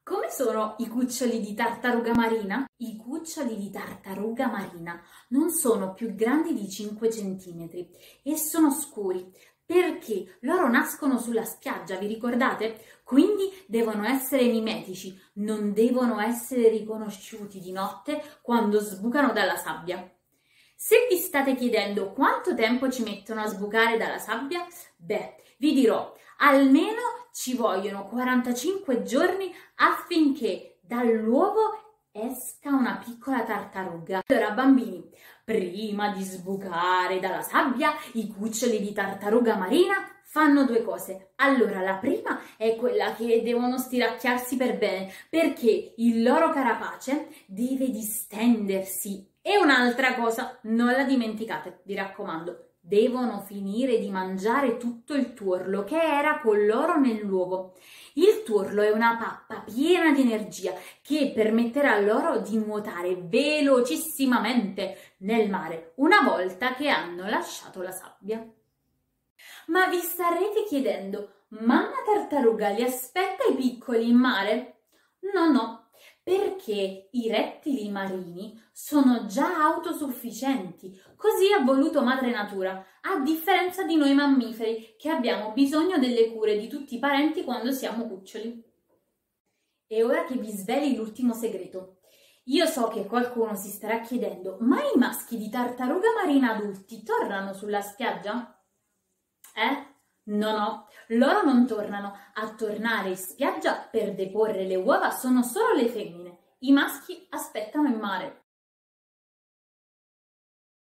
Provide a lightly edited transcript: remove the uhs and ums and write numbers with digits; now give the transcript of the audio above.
Come sono i cuccioli di tartaruga marina? I cuccioli di tartaruga marina non sono più grandi di 5 centimetri e sono scuri perché loro nascono sulla spiaggia, vi ricordate? Quindi devono essere mimetici, non devono essere riconosciuti di notte quando sbucano dalla sabbia. Se vi state chiedendo quanto tempo ci mettono a sbucare dalla sabbia, vi dirò, almeno ci vogliono 45 giorni affinché dall'uovo esca una piccola tartaruga. Allora, bambini, prima di sbucare dalla sabbia, i cuccioli di tartaruga marina fanno due cose. Allora, la prima è quella che devono stiracchiarsi per bene, perché il loro carapace deve distendersi. E un'altra cosa, non la dimenticate, vi raccomando, devono finire di mangiare tutto il tuorlo che era con loro nell'uovo. Il tuorlo è una pappa piena di energia che permetterà loro di nuotare velocissimamente nel mare una volta che hanno lasciato la sabbia. Ma vi starete chiedendo, mamma tartaruga li aspetta i piccoli in mare? No, perché i rettili marini sono già autosufficienti, così ha voluto madre natura, a differenza di noi mammiferi che abbiamo bisogno delle cure di tutti i parenti quando siamo cuccioli. E ora che vi sveli l'ultimo segreto. Io so che qualcuno si starà chiedendo, ma i maschi di tartaruga marina adulti tornano sulla spiaggia? No, loro non tornano. A tornare in spiaggia per deporre le uova sono solo le femmine. I maschi aspettano in mare.